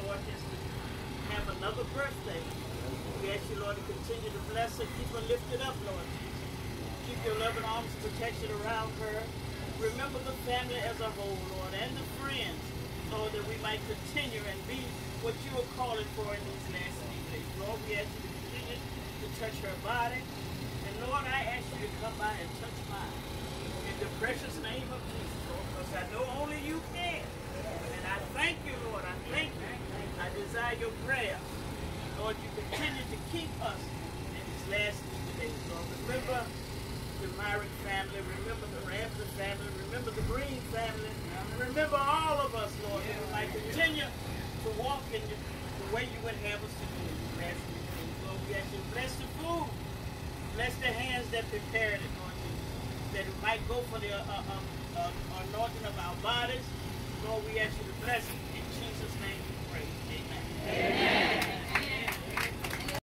Lord, just to have another birthday. We ask you, Lord, to continue to bless her, keep her lifted up, Lord Jesus. Keep your loving arms of protection around her. Remember the family as a whole, Lord, and the friends, Lord, that we might continue and be what you are calling for in these last few days. Lord, we ask you to continue to touch her body. And Lord, I ask you to come by and touch mine. In the precious name of Jesus, Lord, because I know only you can. And I thank you, Lord. I thank you. I desire your prayer. Lord, you continue to keep us in these last few days, Lord. Remember the Myrick family. Remember the Ramsey family. Remember the Green family. Remember all of us, Lord, that we might continue to walk in the way you would have us to do in these last few days. Lord, we ask you to bless the food. Bless the hands that prepared it, Lord Jesus, that it might go for the anointing of our bodies. Lord, we ask you to bless it.